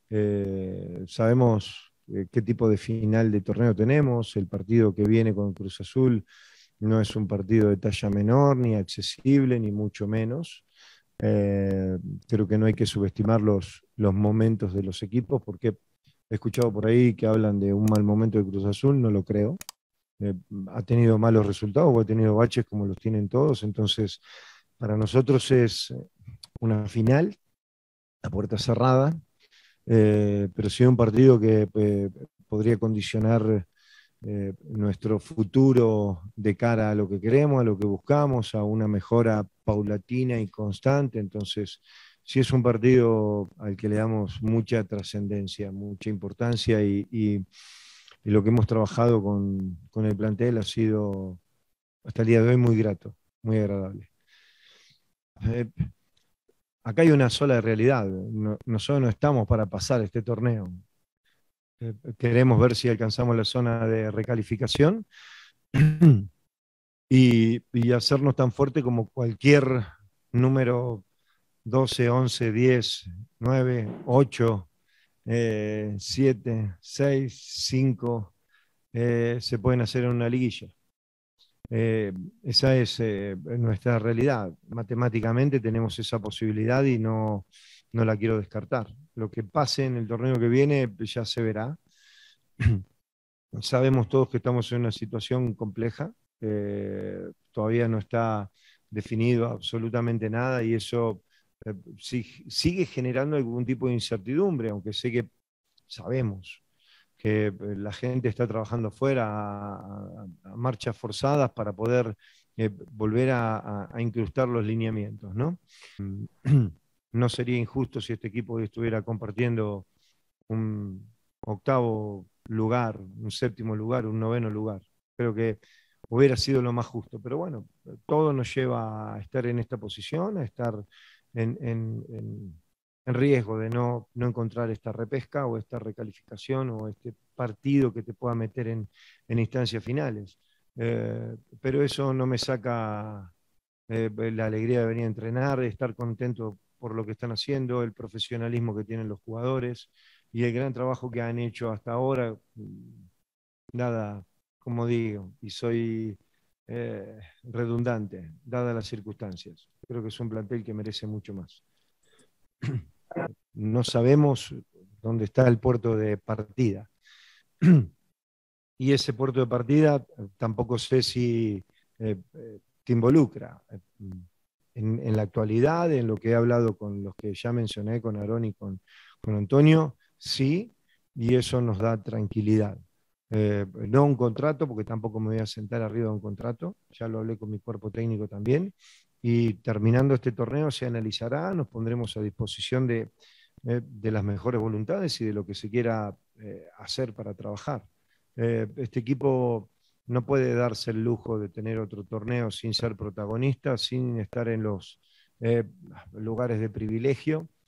Sabemos qué tipo de final de torneo tenemos. El partido que viene con Cruz Azul no es un partido de talla menor, ni accesible, ni mucho menos. Eh, Creo que no hay que subestimar los momentos de los equipos, porque he escuchado por ahí que hablan de un mal momento de Cruz Azul, no lo creo. Eh, Ha tenido malos resultados o ha tenido baches como los tienen todos, entonces para nosotros es una final a puerta cerrada, pero sí un partido que podría condicionar nuestro futuro de cara a lo que queremos, a lo que buscamos, a una mejora paulatina y constante. Entonces, sí es un partido al que le damos mucha trascendencia, mucha importancia y lo que hemos trabajado con el plantel ha sido hasta el día de hoy muy grato, muy agradable. Eh, Acá hay una sola realidad. Nosotros no estamos para pasar este torneo. Queremos ver si alcanzamos la zona de recalificación y hacernos tan fuerte como cualquier número 12, 11, 10, 9, 8, 7, 6, 5 se pueden hacer en una liguilla. Esa es nuestra realidad. Matemáticamente tenemos esa posibilidad y no la quiero descartar. Lo que pase en el torneo que viene ya se verá. Sabemos todos que estamos en una situación compleja. Todavía no está definido absolutamente nada y eso sigue generando algún tipo de incertidumbre, aunque sé que sabemos que la gente está trabajando afuera a marchas forzadas para poder volver a incrustar los lineamientos, ¿no? No sería injusto si este equipo estuviera compartiendo un octavo lugar, un séptimo lugar, un noveno lugar. Creo que hubiera sido lo más justo, pero bueno, todo nos lleva a estar en esta posición, a estar en riesgo de no encontrar esta repesca o esta recalificación o este partido que te pueda meter en instancias finales. Pero eso no me saca la alegría de venir a entrenar, de estar contento por lo que están haciendo, el profesionalismo que tienen los jugadores y el gran trabajo que han hecho hasta ahora. Nada, como digo, y soy redundante, dadas las circunstancias. Creo que es un plantel que merece mucho más. No sabemos dónde está el puerto de partida. Y ese puerto de partida tampoco sé si te involucra. En la actualidad, en lo que he hablado con los que ya mencioné, con Aarón y con Antonio, sí, y eso nos da tranquilidad. No un contrato, porque tampoco me voy a sentar arriba de un contrato, ya lo hablé con mi cuerpo técnico también, y terminando este torneo se analizará, nos pondremos a disposición de las mejores voluntades y de lo que se quiera hacer para trabajar. Este equipo no puede darse el lujo de tener otro torneo sin ser protagonista, sin estar en los lugares de privilegio.